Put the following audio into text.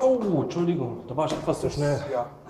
Oh, Entschuldigung, da war ich etwas zu schnell. Ja.